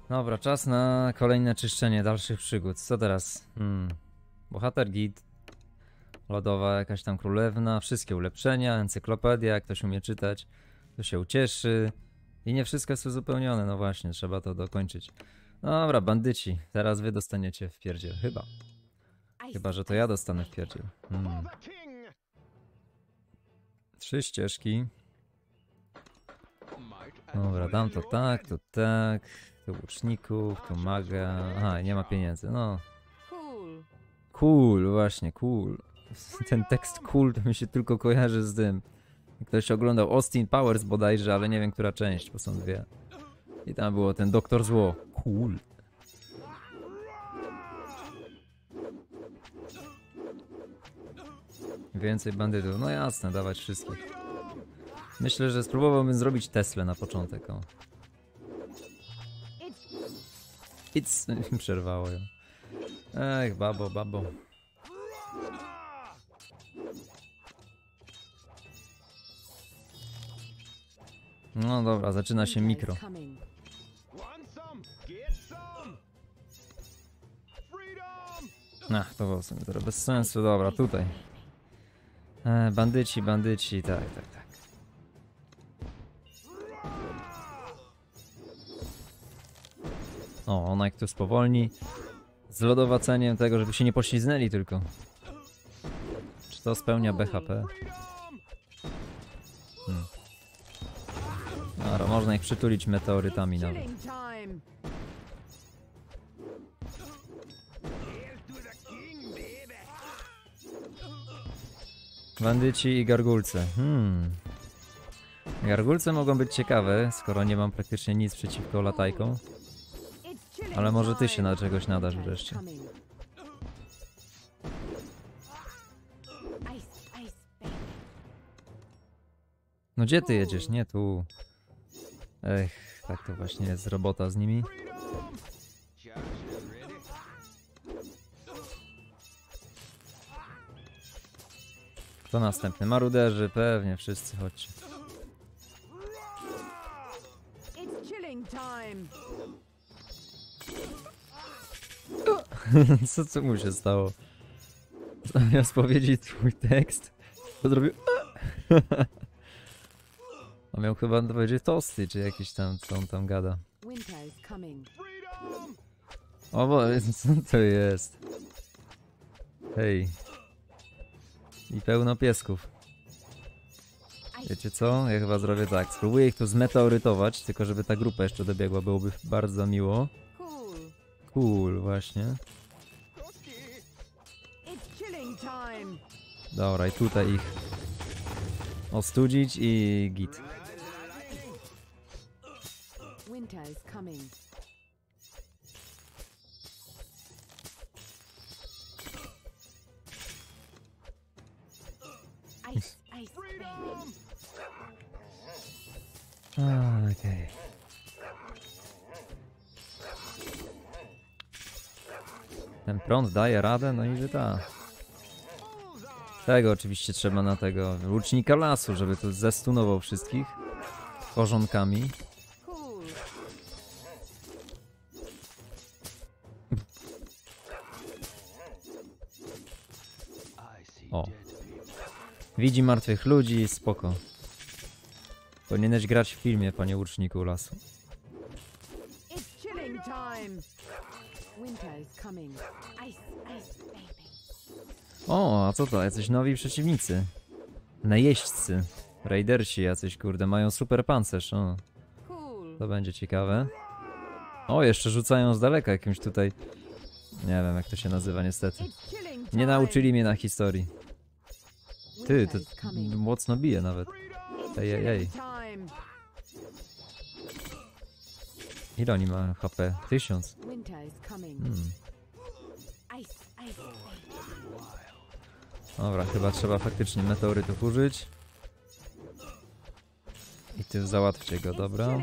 Dobra, czas na kolejne czyszczenie dalszych przygód. Co teraz? Bohater git. Lodowa jakaś tam królewna. Wszystkie ulepszenia, encyklopedia. Jak ktoś umie czytać, to się ucieszy. I nie wszystko jest uzupełnione. No właśnie, trzeba to dokończyć. Dobra, bandyci. Teraz wy dostaniecie w pierdziel. Chyba, że to ja dostanę w pierdziel. 3 ścieżki. Dobra, dam to tak, to tak. Tu łuczników, tu maga. Aha, nie ma pieniędzy, no. Cool, właśnie, cool. Ten tekst cool to mi się tylko kojarzy z tym. Ktoś oglądał Austin Powers bodajże, ale nie wiem, która część, bo są dwie. I tam było ten Doktor Zło. Cool. Więcej bandytów. No jasne, dawać wszystkich. Myślę, że spróbowałbym zrobić Teslę na początek. O. It's... Przerwało ją. Ech, babo, babo. No dobra, zaczyna się mikro. Ach, to było w sumie trochę bez sensu. Dobra, tutaj. Bandyci, bandyci, tak. O, ona jak tu spowolni. Z lodowaceniem tego, żeby się nie pośliznęli tylko. Czy to spełnia BHP? Dobra, można ich przytulić meteorytami nawet. Bandyci i gargulce. Gargulce mogą być ciekawe, skoro nie mam praktycznie nic przeciwko latajkom. Ale może ty się na czegoś nadasz wreszcie. No gdzie ty jedziesz? Nie tu. Ech, tak to właśnie jest robota z nimi. Kto następny? Maruderzy, pewnie wszyscy, chodźcie. Co mu się stało? Zamiast powiedzieć twój tekst, to zrobił... A miał chyba powiedzieć tosty, czy jakiś tam, co on tam gada. O Boże, co to jest? Hej. I pełno piesków. Wiecie co? Ja chyba zrobię tak. Spróbuję ich tu zmeteorytować, tylko żeby ta grupa jeszcze dobiegła, byłoby bardzo miło. Cool, właśnie. Dobra, i tutaj ich ostudzić i git. Okej. Ten prąd daje radę, no i da. Tego oczywiście trzeba na tego łucznika lasu, żeby tu zestunował wszystkich korzonkami. O. Widzi martwych ludzi, spoko. Powinieneś grać w filmie, panie łuczniku lasu. O, a co to? Jacyś nowi przeciwnicy. Najeźdźcy. Raidersi jacyś, kurde, mają super pancerz. O. To będzie ciekawe. O, jeszcze rzucają z daleka jakimś tutaj... Nie wiem, jak to się nazywa, niestety. Nie nauczyli mnie na historii. Ty, to mocno bije nawet. Ej. Ile oni ma HP? 1000. Dobra, chyba trzeba faktycznie meteorytów użyć. I ty załatwcie go, dobra.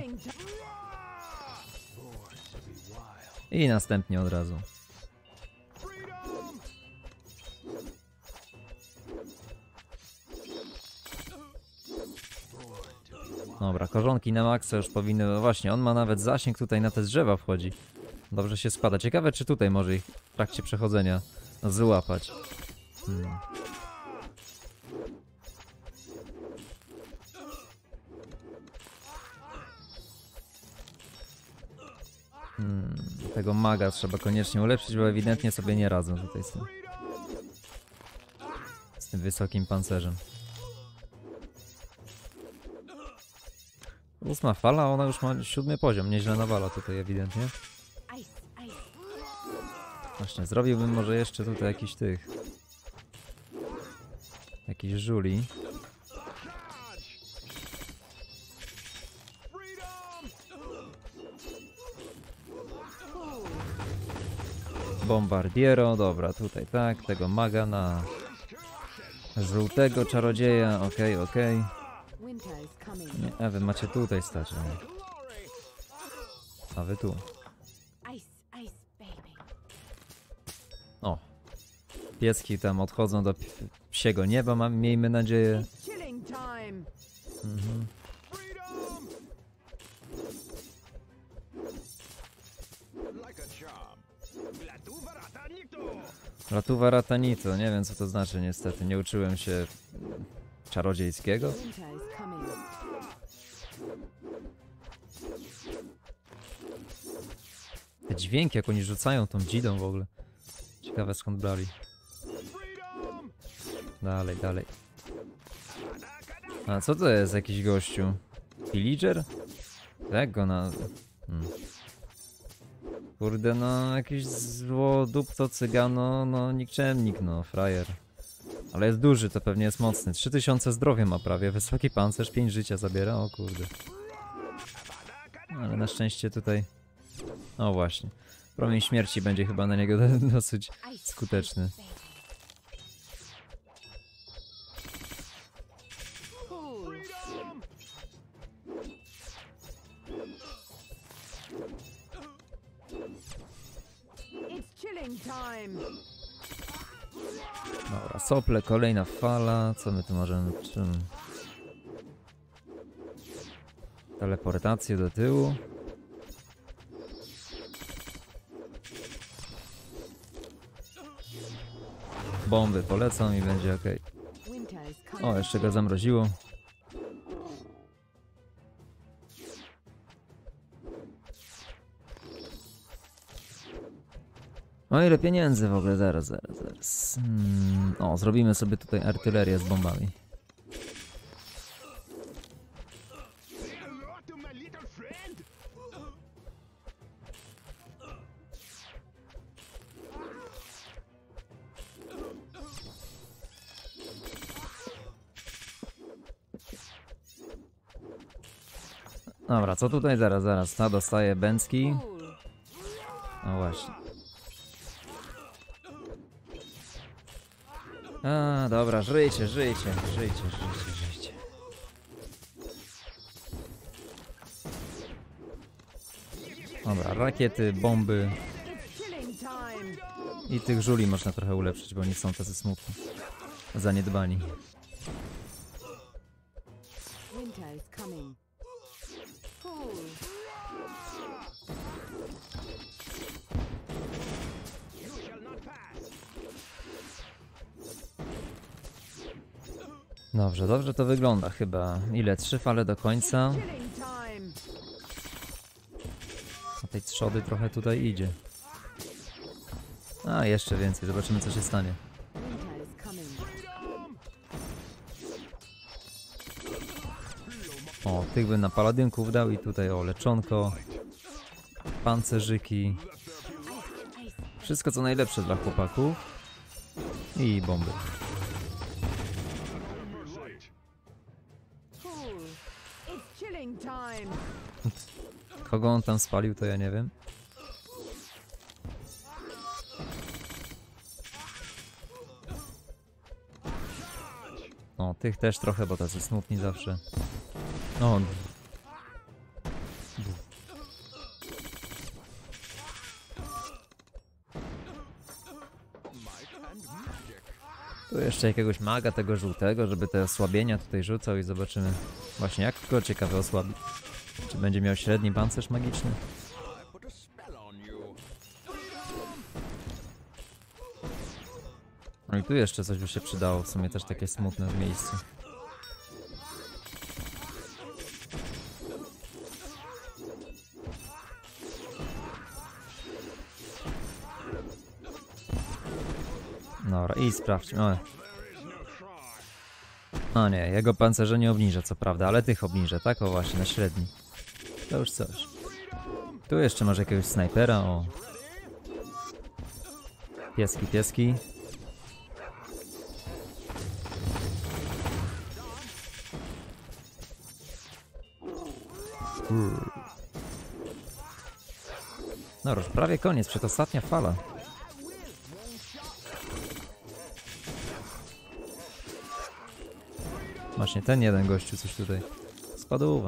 I następnie od razu. Dobra, korzonki na maksa już powinny... No właśnie, on ma nawet zasięg tutaj na te drzewa wchodzi. Dobrze się składa. Ciekawe, czy tutaj może ich w trakcie przechodzenia złapać. Tego maga trzeba koniecznie ulepszyć, bo ewidentnie sobie nie radzą tutaj z tym wysokim pancerzem. 8. fala, ona już ma 7. poziom, nieźle nawala tutaj ewidentnie. Właśnie, zrobiłbym może jeszcze tutaj jakiś tych... jakiś żuli. Bombardiero, dobra, tutaj tak, tego maga na żółtego czarodzieja, okej. Nie, a wy macie tutaj stać, a wy tu. O, pieski tam odchodzą do psiego nieba, miejmy nadzieję. Latuwa ratanito, nie wiem co to znaczy niestety, nie uczyłem się czarodziejskiego. Te dźwięki jak oni rzucają tą dzidą w ogóle. Ciekawe skąd brali. Dalej. A co to jest jakiś gościu? Pillager? Jak go na... Kurde, no jakiś złodupco cygano, no nikczemnik, no frajer. Ale jest duży, to pewnie jest mocny. 3000 zdrowia ma prawie, wysoki pancerz, 5 życia zabiera, o kurde. Ale na szczęście tutaj... O właśnie, promień śmierci będzie chyba na niego dosyć skuteczny. Dobra, sople, kolejna fala. Co my tu możemy... Czym? Teleportację do tyłu. Bomby polecą i będzie ok. O, jeszcze go zamroziło. O ile pieniędzy w ogóle, zaraz. O, zrobimy sobie tutaj artylerię z bombami. Dobra, co tutaj zaraz, ta dostaje bęcki. No właśnie. A, dobra, żyjcie. Dobra, rakiety, bomby. I tych żuli można trochę ulepszyć, bo oni są tacy smutni. Zaniedbani. Dobrze to wygląda chyba. Ile? 3 fale do końca. A tej trzody trochę tutaj idzie. A, jeszcze więcej. Zobaczymy co się stanie. O, tych by na paladynków dał i tutaj o, leczonko. Pancerzyki. Wszystko co najlepsze dla chłopaków. I bomby. Kogo on tam spalił, to ja nie wiem. O, tych też trochę, bo tacy smutni zawsze. O. Tu jeszcze jakiegoś maga tego żółtego, żeby te osłabienia tutaj rzucał i zobaczymy. Właśnie, jak go ciekawe osłabi? Czy będzie miał średni pancerz magiczny? No i tu jeszcze coś by się przydało, w sumie też takie smutne miejsce. Dobra, i sprawdźmy. O nie, jego pancerze nie obniża, co prawda, ale tych obniża, tak? O właśnie, na średni. To już coś. Tu jeszcze może jakiegoś snajpera, o. Pieski, pieski. No już prawie koniec, przedostatnia fala. Właśnie ten jeden gościu coś tutaj spadł.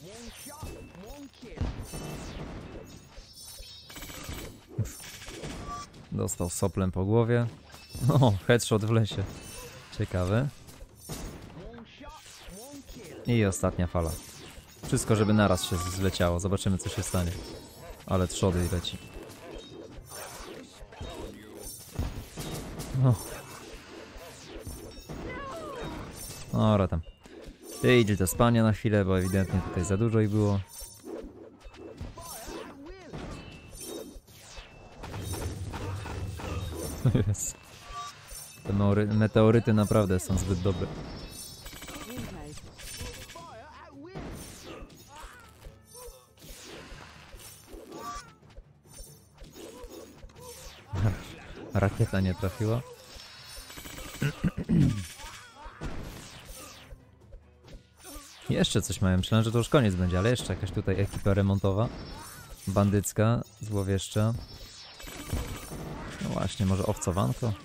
Dostał soplem po głowie. O, headshot w lesie. Ciekawe. I ostatnia fala. Wszystko, żeby naraz się zleciało. Zobaczymy, co się stanie. Ale trzody leci. No. Ora tam. Ty idź do spania na chwilę, bo ewidentnie tutaj za dużo i było. Yes. Te meteoryty naprawdę są zbyt dobre. Rakieta nie trafiła. Jeszcze coś mają. Myślałem, że to już koniec będzie, ale jeszcze jakaś tutaj ekipa remontowa. Bandycka, złowieszcza. No właśnie, może owcowanko?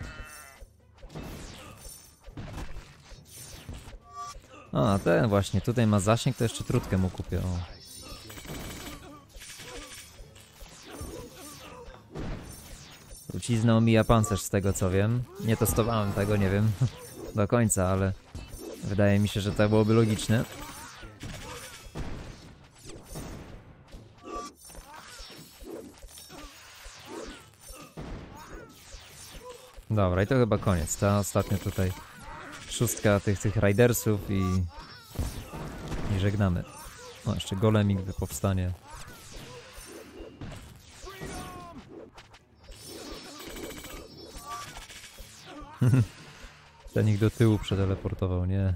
A, ten właśnie, tutaj ma zasięg, to jeszcze trutkę mu kupię. O. Trucizna omija pancerz z tego co wiem. Nie testowałem tego, nie wiem do końca, ale wydaje mi się, że to byłoby logiczne. Dobra, i to chyba koniec. Ta ostatnia tutaj szóstka tych ridersów i żegnamy. O, jeszcze golemik powstanie. Ten ich do tyłu przeteleportował, nie.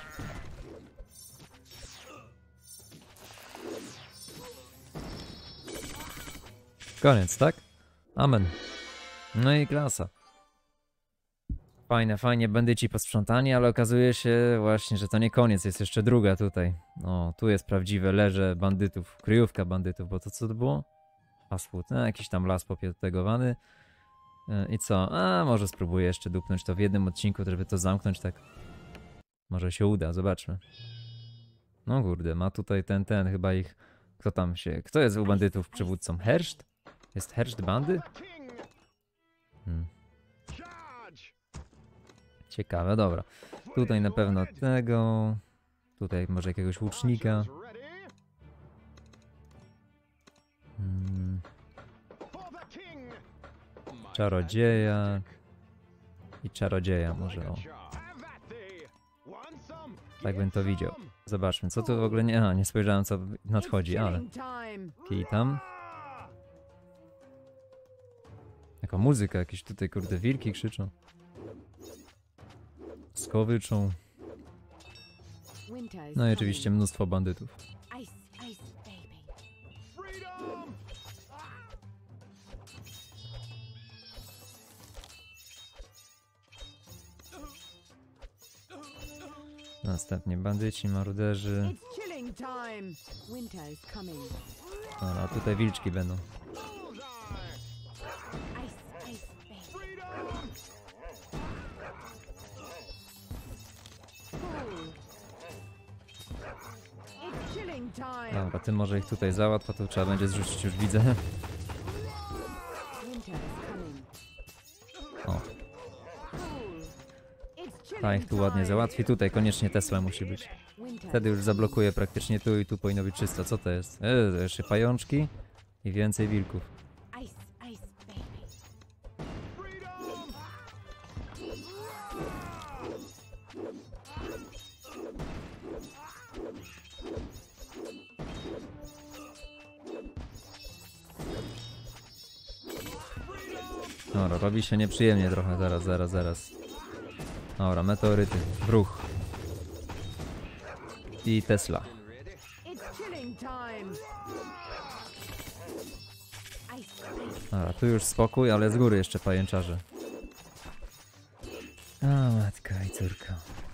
Koniec, tak? Amen. No i klasa. Fajne, fajnie, bandyci posprzątani, ale okazuje się właśnie, że to nie koniec, jest jeszcze druga tutaj. O, tu jest prawdziwe leże bandytów, kryjówka bandytów, bo to co to było? Fast food, jakiś tam las popietegowany. I co? A, może spróbuję jeszcze dupnąć to w jednym odcinku, żeby to zamknąć tak. Może się uda, zobaczmy. No kurde, ma tutaj ten, chyba ich... Kto tam się... Kto jest u bandytów przywódcą? Herszt? Jest herszt bandy? Ciekawe, dobra. Tutaj na pewno tego... Tutaj może jakiegoś łucznika. Czarodzieja. I czarodzieja może, o. Tak bym to widział. Zobaczmy, co tu w ogóle nie... A, nie spojrzałem, co nadchodzi, ale... Kij tam. Jaka muzyka, jakieś tutaj, kurde, wilki krzyczą. Skowyczą. No i oczywiście mnóstwo bandytów. Następnie bandyci, maruderzy. Dobra, tutaj wilczki będą. Dobra, ty może ich tutaj załatw, to trzeba będzie zrzucić, już widzę. O. Ta ich tu ładnie załatwi. Tutaj koniecznie Tesla musi być. Wtedy już zablokuję praktycznie tu i tu powinno być czysto. Co to jest? To jeszcze pajączki i więcej wilków. Dobra, robi się nieprzyjemnie trochę. Zaraz. Dobra, meteoryty. W ruch. I Tesla. Dobra, tu już spokój, ale z góry jeszcze pajęczarze. A, matka i córka.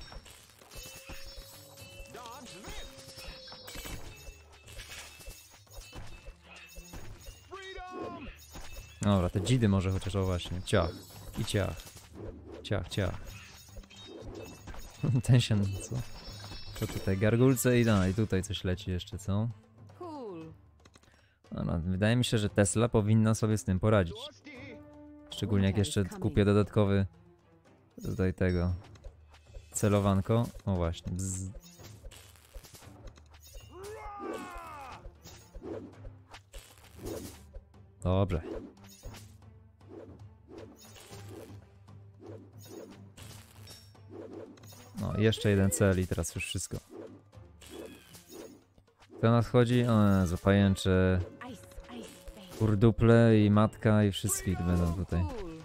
Dobra, te dzidy może chociaż, o właśnie. Ciach. I ciach. Ciach. Ten się, co? To tutaj gargulce i tutaj coś leci jeszcze, co? No, wydaje mi się, że Tesla powinna sobie z tym poradzić. Szczególnie jak jeszcze kupię dodatkowy tutaj tego celowanko. O właśnie. Bzz. Dobrze. No, jeszcze jeden cel i teraz już wszystko. Kto nadchodzi? O Jezu, pajęcze, kurduple i matka i wszystkich będą tutaj.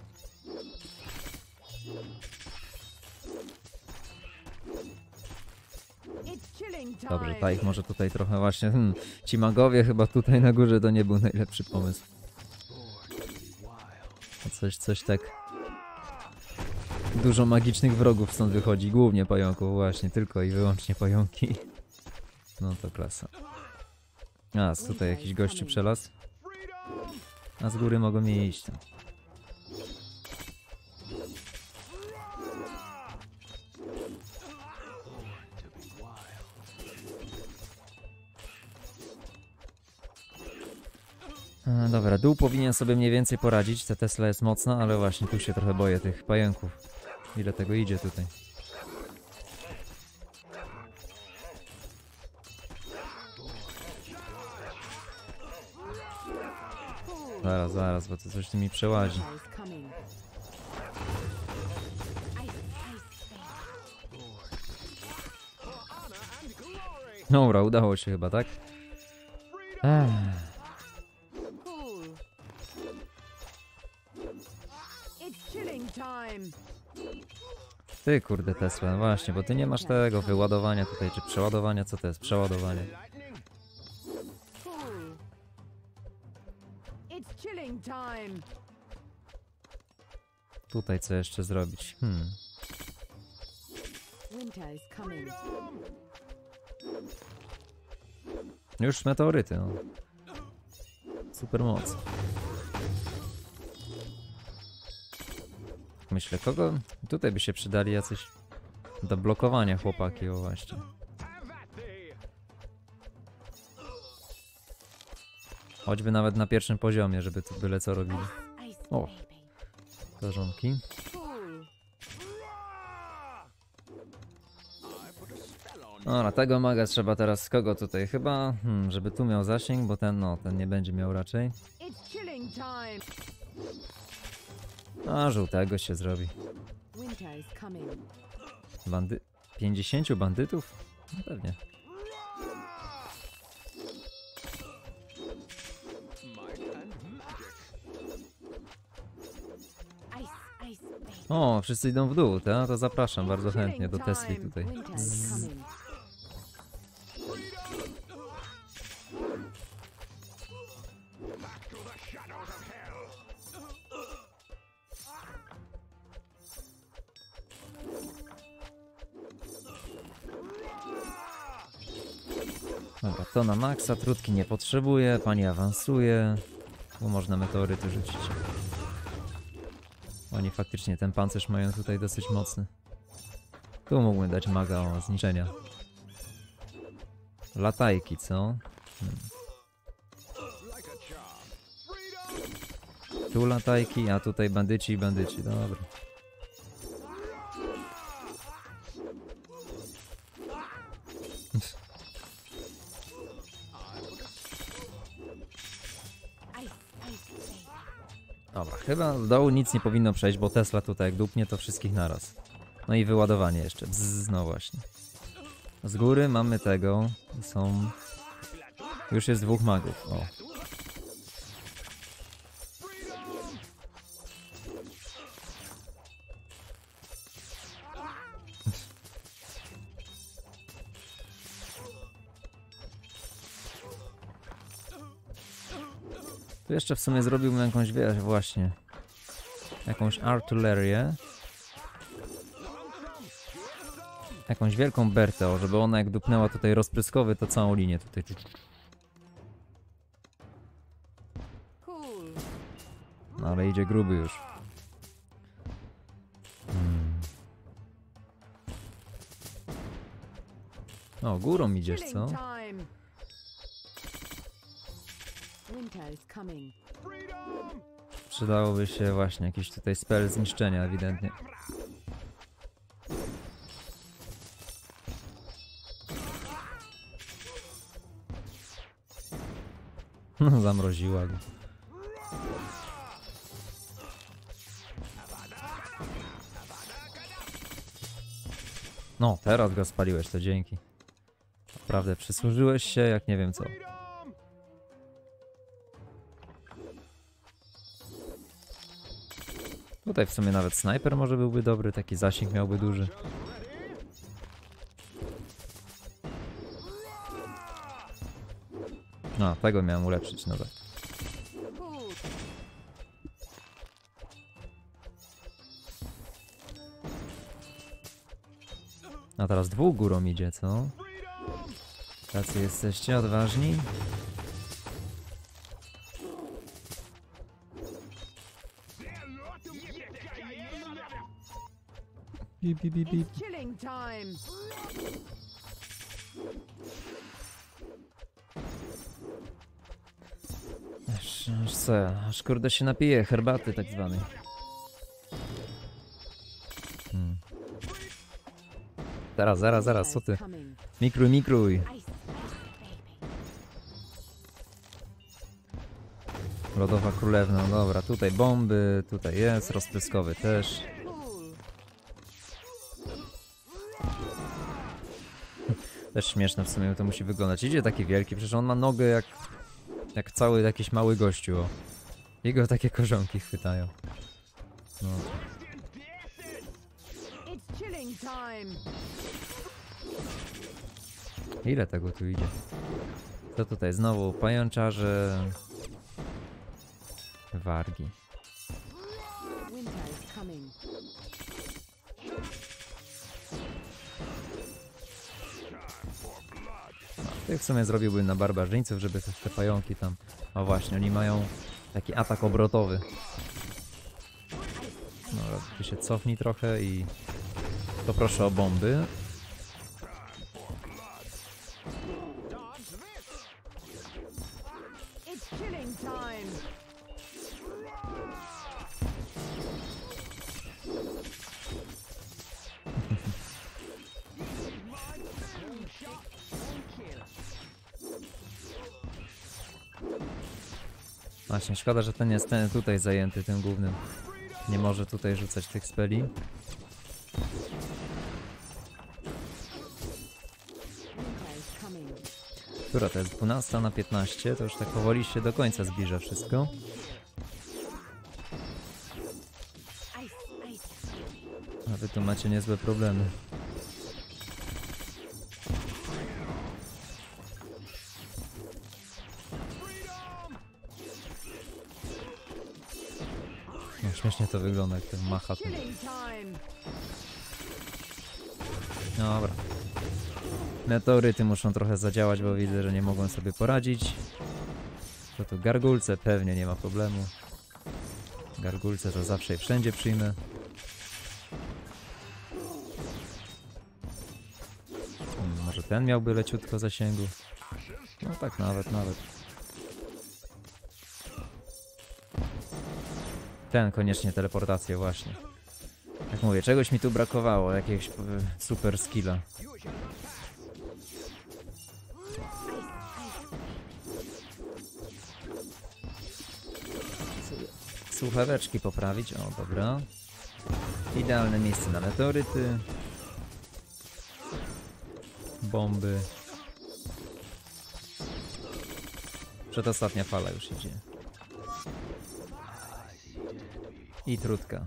Dobrze, ta ich może tutaj trochę właśnie... ci magowie chyba tutaj na górze to nie był najlepszy pomysł. Coś tak... Dużo magicznych wrogów stąd wychodzi, głównie pająków właśnie, tylko i wyłącznie pająki. No to klasa. A, tutaj jakiś gościu przelazł. A z góry mogą mi iść tam. Dobra, dół powinien sobie mniej więcej poradzić, ta Tesla jest mocna, ale właśnie tu się trochę boję tych pająków. Ile tego idzie tutaj? Zaraz, bo to coś tu mi przełazi. Dobra, udało się chyba, tak? Ty kurde Tesla, właśnie, bo ty nie masz tego wyładowania tutaj, czy przeładowania, co to jest? Przeładowanie. Tutaj co jeszcze zrobić? Już meteoryty, no. Super moc. Myślę, kogo? Tutaj by się przydali jacyś do blokowania chłopaki, o właśnie. Choćby nawet na pierwszym poziomie, żeby tu byle co robili. O! Korzonki. Dobra, tego maga trzeba teraz kogo tutaj? Chyba, żeby tu miał zasięg, bo ten, no, ten nie będzie miał raczej. A, żółtego się zrobi. 50 bandytów? No pewnie. O, wszyscy idą w dół, tak? To zapraszam bardzo chętnie do Tesli tutaj. Dobra, to na maksa, trutki nie potrzebuje, pani awansuje. Bo można meteoryty rzucić. Oni faktycznie ten pancerz mają tutaj dosyć mocny. Tu mógłbym dać maga o zniszczenia. Latajki, co? Tu latajki, a tutaj bandyci i bandyci, dobra. Dobra, chyba z dołu nic nie powinno przejść, bo Tesla tutaj jak dupnie to wszystkich naraz. No i wyładowanie jeszcze. Bzz, no właśnie. Z góry mamy tego. Są... Już jest 2 magów. O. Tu jeszcze w sumie zrobiłbym jakąś, wiesz, właśnie. Jakąś artylerię. Jakąś wielką bertę, żeby ona jak dupnęła tutaj rozpryskowy, to całą linię tutaj. No ale idzie gruby już. O, górą idziesz, co? Przydałoby się właśnie jakiś tutaj spell zniszczenia ewidentnie. No, zamroziła go. No, teraz go spaliłeś, to dzięki. Naprawdę, przysłużyłeś się jak nie wiem co. Tutaj w sumie nawet snajper może byłby dobry, taki zasięg miałby duży. No, tego miałem ulepszyć, no tak. A teraz 2 górą idzie, co? Tacy jesteście odważni? Bip, bip, bip, bip. Aż co, aż kurde się napije herbaty tak zwanej. Zaraz, co ty? Mikruj. Lodowa królewna, no dobra, tutaj bomby, tutaj jest, rozpryskowy też. Też śmieszne w sumie to musi wyglądać. Idzie taki wielki, przecież on ma nogę jak cały jakiś mały gościu. O. Jego takie korzonki chwytają. No. Ile tego tu idzie? Co tutaj? Znowu pajączarze... Wargi. Tych w sumie zrobiłbym na barbarzyńców, żeby te pająki tam... O właśnie, oni mają taki atak obrotowy. No, ty się cofnij trochę i... To proszę o bomby. Właśnie, szkoda, że ten jest tutaj zajęty, tym głównym. Nie może tutaj rzucać tych speli. Która to jest? 12 na 15, to już tak powoli się do końca zbliża wszystko. A wy tu macie niezłe problemy. No, śmiesznie to wygląda, jak ten macha tu. Dobra. Meteoryty muszą trochę zadziałać, bo widzę, że nie mogą sobie poradzić. To tu gargulce, pewnie nie ma problemu. Gargulce to zawsze i wszędzie przyjmę. Może ten miałby leciutko zasięgu. No tak nawet. Ten koniecznie teleportację właśnie. Jak mówię, czegoś mi tu brakowało, jakiegoś super skilla. słuchaweczki poprawić. O, dobra. Idealne miejsce na meteoryty. Bomby. Przedostatnia fala już idzie. I trudka.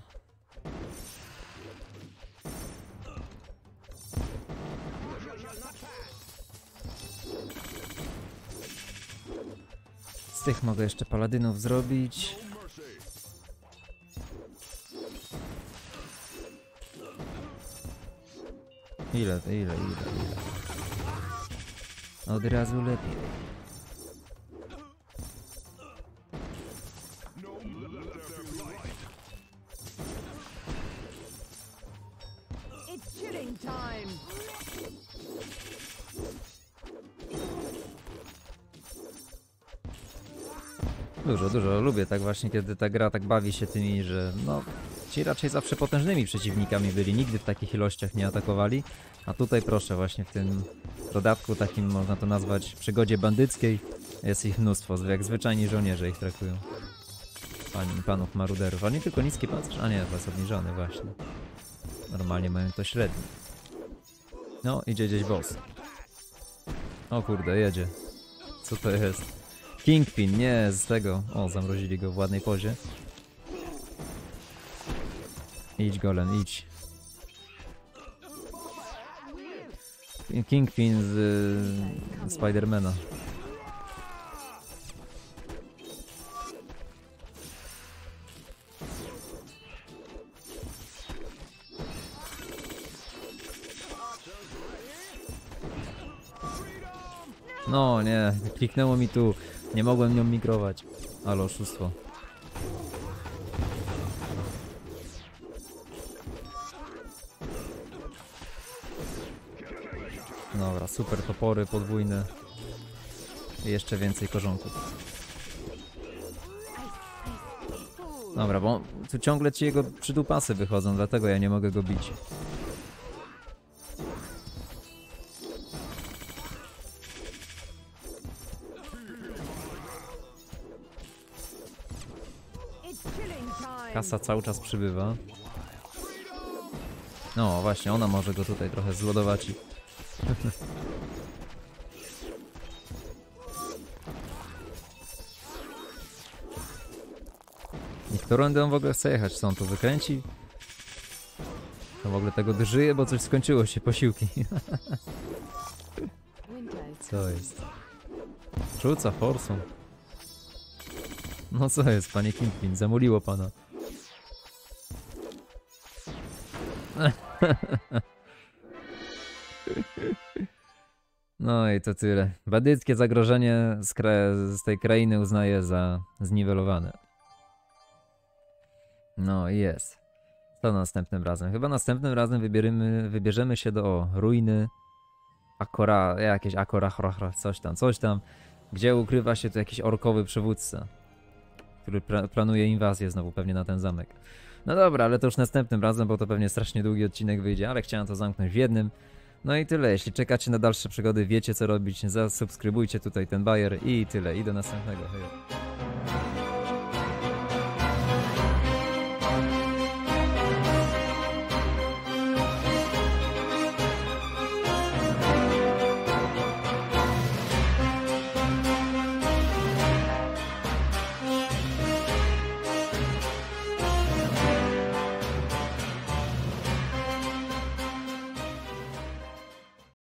Z tych mogę jeszcze paladynów zrobić. Ile? Od razu lepiej. Dużo lubię tak właśnie, kiedy ta gra tak bawi się tymi, że no ci raczej zawsze potężnymi przeciwnikami byli, nigdy w takich ilościach nie atakowali, a tutaj proszę właśnie w tym dodatku takim można to nazwać przygodzie bandyckiej jest ich mnóstwo, jak zwyczajni żołnierze ich traktują. Panów maruderów, a nie tylko niski pancerz, a nie, to jest obniżony właśnie. Normalnie mają to średni. No, idzie gdzieś boss. O kurde, jedzie. Co to jest? Kingpin, nie, z tego. O, zamrozili go w ładnej pozie. Idź, golem, idź. Kingpin z Spidermana. No nie, kliknęło mi tu. Nie mogłem nią migrować. Ale oszustwo. Dobra, super topory podwójne. I jeszcze więcej korzonków. Dobra, bo tu ciągle ci jego przydupasy wychodzą, dlatego ja nie mogę go bić. Kasa cały czas przybywa. No właśnie, ona może go tutaj trochę zlodować. I którędy on w ogóle chce jechać? Co on tu wykręci? To w ogóle tego dożyje, bo coś skończyło się, posiłki. Co jest? Rzuca forsą. No co jest, panie Kingpin? Zamuliło pana. No i to tyle. Bandyckie zagrożenie z tej krainy uznaję za zniwelowane. No i jest. To następnym razem. Chyba następnym razem wybierzemy się do ruiny coś tam, gdzie ukrywa się tu jakiś orkowy przywódca, który planuje inwazję znowu pewnie na ten zamek. No dobra, ale to już następnym razem, bo to pewnie strasznie długi odcinek wyjdzie, ale chciałem to zamknąć w jednym. No i tyle, jeśli czekacie na dalsze przygody, wiecie co robić, zasubskrybujcie tutaj ten bajer i tyle, i do następnego. Hej.